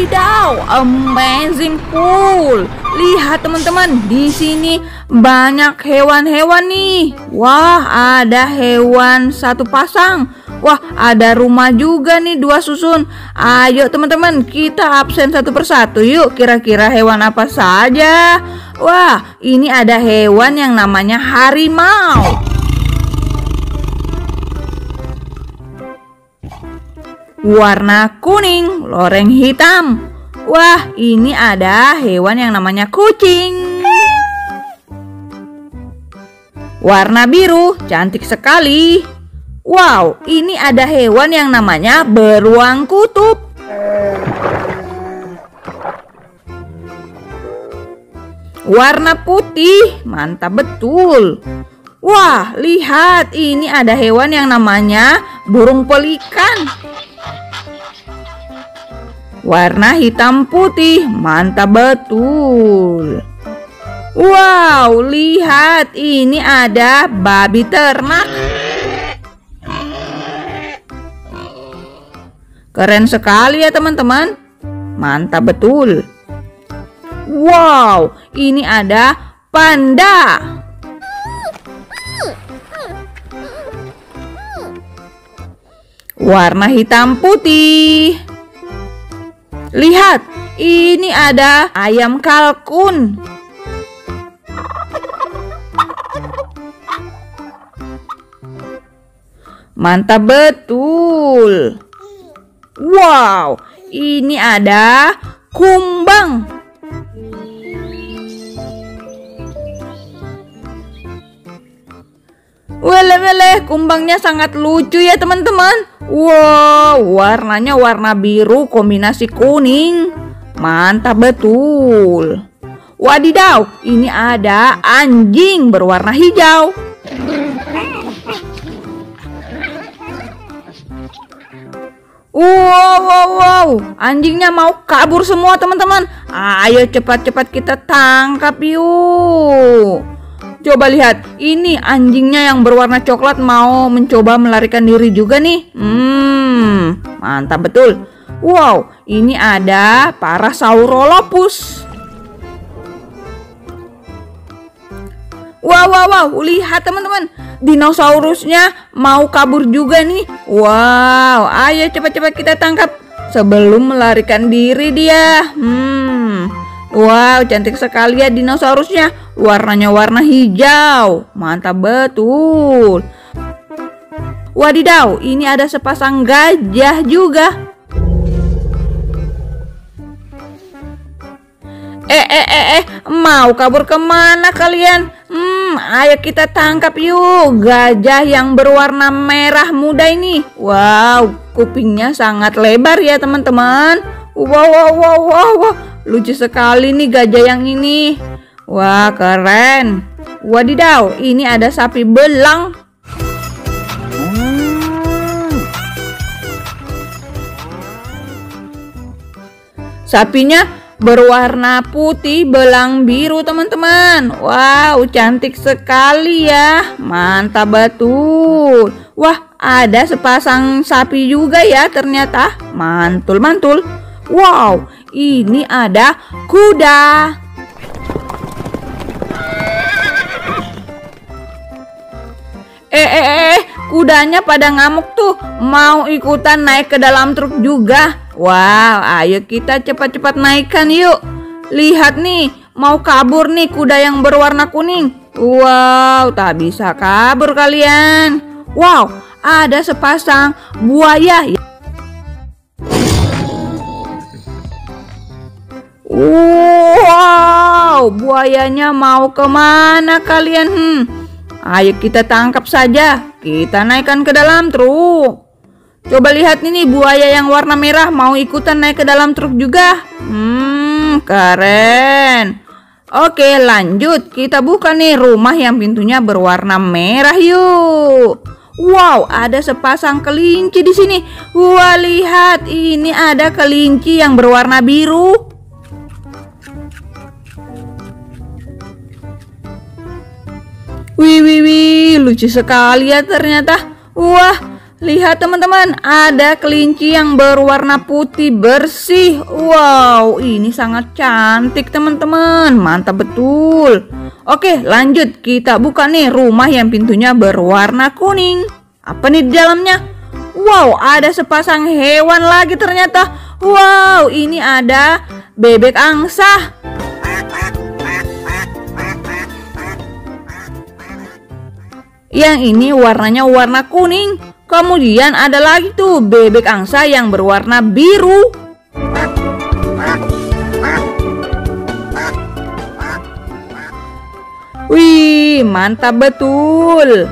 Wadidaw, amazing pool. Lihat teman-teman, di sini banyak hewan-hewan nih. Wah, ada hewan satu pasang. Wah, ada rumah juga nih, dua susun. Ayo teman-teman, kita absen satu persatu yuk. Kira-kira hewan apa saja? Wah, ini ada hewan yang namanya harimau. Warna kuning, loreng hitam. Wah, ini ada hewan yang namanya kucing. Warna biru, cantik sekali. Wow, ini ada hewan yang namanya beruang kutub. Warna putih, mantap betul. Wah, lihat, ini ada hewan yang namanya burung pelikan. Warna hitam putih, mantap betul. Wow, lihat, ini ada babi ternak. Keren sekali ya teman-teman. Mantap betul. Wow, ini ada panda. Warna hitam putih. Lihat, ini ada ayam kalkun. Mantap betul. Wow, ini ada kumbang. Wele, kumbangnya sangat lucu ya teman-teman. Wow, warnanya warna biru kombinasi kuning. Mantap betul. Wadidaw, ini ada anjing berwarna hijau. Wow, anjingnya mau kabur semua teman-teman. Ayo cepat-cepat kita tangkap yuk. Coba lihat, ini anjingnya yang berwarna coklat mau mencoba melarikan diri juga nih. Mantap betul. Wow, ini ada Parasaurolophus. Wow, lihat teman-teman, dinosaurusnya mau kabur juga nih. Wow, ayo cepat-cepat kita tangkap sebelum melarikan diri dia. Wow, cantik sekali ya dinosaurusnya. Warnanya warna hijau. Mantap betul. Wadidaw, ini ada sepasang gajah juga. Mau kabur kemana kalian? Ayo kita tangkap yuk gajah yang berwarna merah muda ini. Wow, kupingnya sangat lebar ya teman-teman. Wow, lucu sekali nih gajah yang ini. Wah, keren. Wadidaw, ini ada sapi belang. Sapinya berwarna putih belang biru teman-teman. Wow, cantik sekali ya. Mantap betul. Wah, ada sepasang sapi juga ya ternyata. Mantul. Wow, ini ada kuda. Kudanya pada ngamuk tuh, mau ikutan naik ke dalam truk juga. Wow, ayo kita cepat-cepat naikkan yuk. Lihat nih, mau kabur nih kuda yang berwarna kuning. Wow, tak bisa kabur kalian. Wow, ada sepasang buaya. Wow, buayanya mau kemana kalian? Ayo kita tangkap saja. Kita naikkan ke dalam truk. Coba lihat ini buaya yang warna merah mau ikutan naik ke dalam truk juga. Keren. Oke, lanjut. Kita buka nih rumah yang pintunya berwarna merah yuk. Wow, ada sepasang kelinci di sini. Wah, lihat, ini ada kelinci yang berwarna biru. Wih, lucu sekali ya ternyata. Wah, Lihat teman-teman, ada kelinci yang berwarna putih bersih. Wow, ini sangat cantik teman-teman. Mantap betul. Oke, lanjut. Kita buka nih rumah yang pintunya berwarna kuning. Apa nih di dalamnya? Wow, ada sepasang hewan lagi ternyata. Wow, ini ada bebek angsa. Yang ini warnanya warna kuning. Kemudian ada lagi tuh bebek angsa yang berwarna biru. Wih, mantap betul.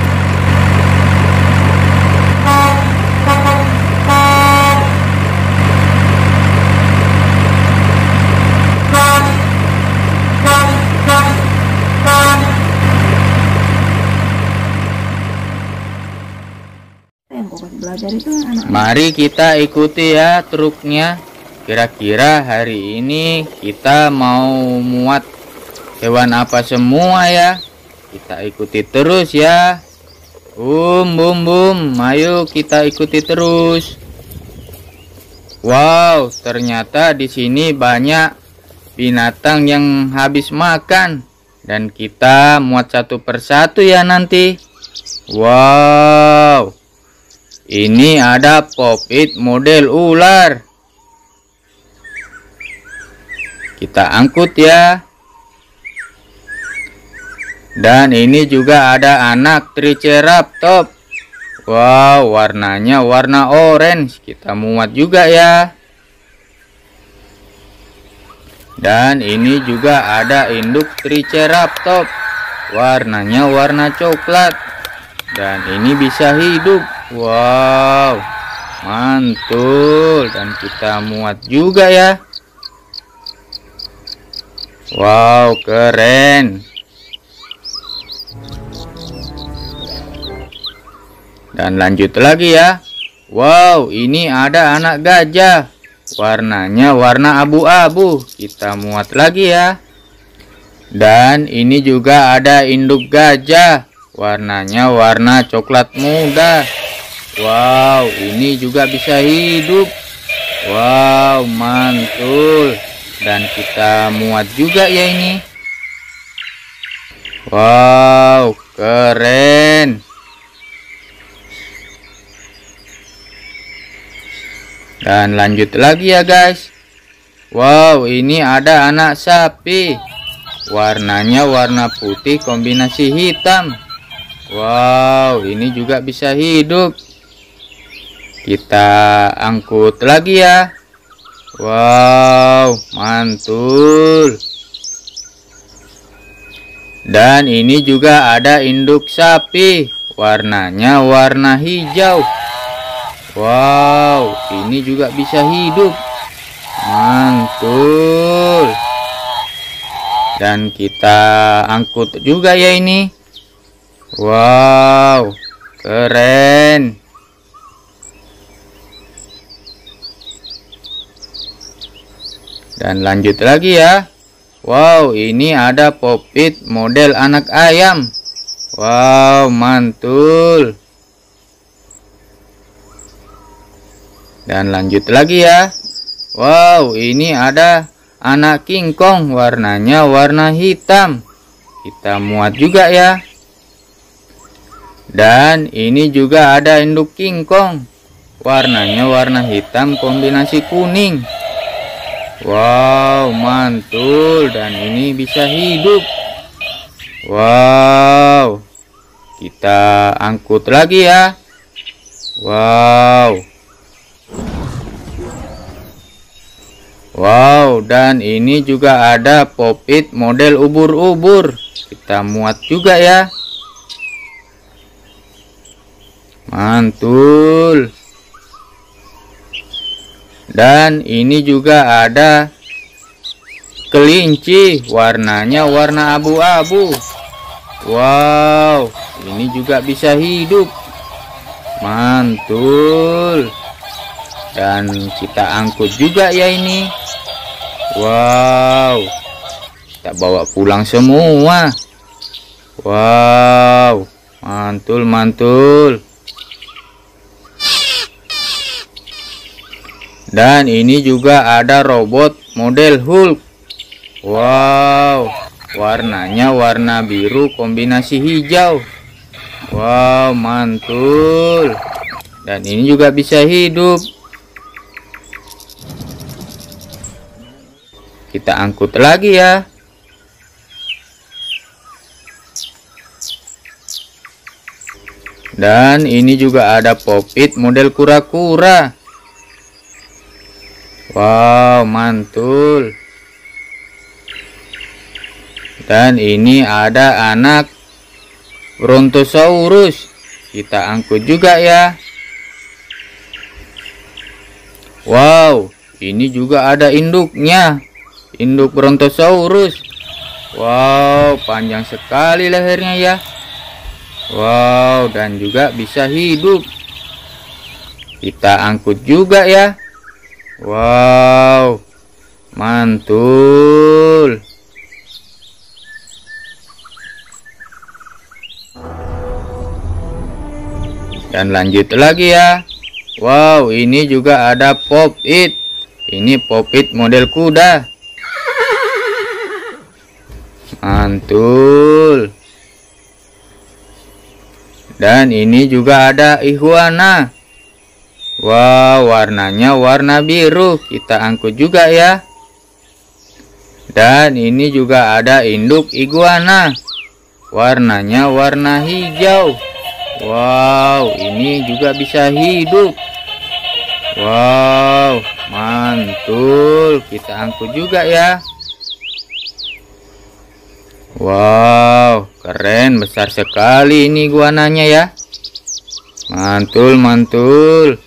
Mari kita ikuti ya truknya. Kira-kira hari ini kita mau muat hewan apa semua ya? Kita ikuti terus ya. Bum bum bum, ayo kita ikuti terus. Wow, ternyata di sini banyak binatang yang habis makan dan kita muat satu persatu ya nanti. Wow. Ini ada pop-it model ular. Kita angkut ya. Dan ini juga ada anak triceratops. Wow, warnanya warna orange. Kita muat juga ya. Dan ini juga ada induk triceratops. Warnanya warna coklat. Dan ini bisa hidup. Wow, mantul. Dan kita muat juga ya. Wow, keren. Dan lanjut lagi ya. Wow, ini ada anak gajah. Warnanya warna abu-abu. Kita muat lagi ya. Dan ini juga ada induk gajah. Warnanya warna coklat muda. Wow, ini juga bisa hidup. Wow, mantul. Dan kita muat juga ya ini. Wow, keren. Dan lanjut lagi ya guys. Wow, ini ada anak sapi. Warnanya warna putih kombinasi hitam. Wow, ini juga bisa hidup. Kita angkut lagi ya. Wow, mantul. Dan ini juga ada induk sapi. Warnanya warna hijau. Wow, ini juga bisa hidup. Mantul. Dan kita angkut juga ya ini. Wow, keren. Dan lanjut lagi ya. Wow, ini ada pop-it model anak ayam. Wow, mantul. Dan lanjut lagi ya. Wow, ini ada anak King Kong. Warnanya warna hitam. Kita muat juga ya. Dan ini juga ada induk King Kong. Warnanya warna hitam kombinasi kuning. Wow, mantul. Dan ini bisa hidup. Wow. Kita angkut lagi ya. Wow. Wow, dan ini juga ada pop-it model ubur-ubur. Kita muat juga ya. Mantul. Dan ini juga ada kelinci. Warnanya warna abu-abu. Wow, ini juga bisa hidup. Mantul. Dan kita angkut juga ya ini. Wow, kita bawa pulang semua. Wow, mantul mantul. Dan ini juga ada robot model Hulk. Wow, warnanya warna biru kombinasi hijau. Wow, mantul. Dan ini juga bisa hidup. Kita angkut lagi ya. Dan ini juga ada Pop-It model kura-kura. Wow, mantul. Dan ini ada anak Brontosaurus. Kita angkut juga ya. Wow, ini juga ada induknya. Induk Brontosaurus. Wow, panjang sekali lehernya ya. Wow, dan juga bisa hidup. Kita angkut juga ya. Wow, mantul. Dan lanjut lagi ya. Wow, ini juga ada Pop-It. Ini Pop-It model kuda. Mantul. Dan ini juga ada iguana. Wow, warnanya warna biru. Kita angkut juga ya. Dan ini juga ada induk iguana. Warnanya warna hijau. Wow, ini juga bisa hidup. Wow, mantul. Kita angkut juga ya. Wow, keren, besar sekali ini iguananya ya. Mantul, mantul.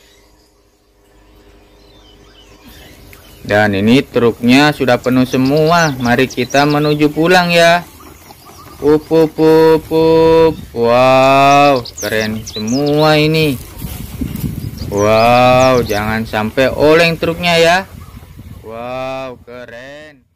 Dan ini truknya sudah penuh semua. Mari kita menuju pulang ya. Pup. Wow, keren semua ini. Wow, jangan sampai oleng truknya ya. Wow, keren.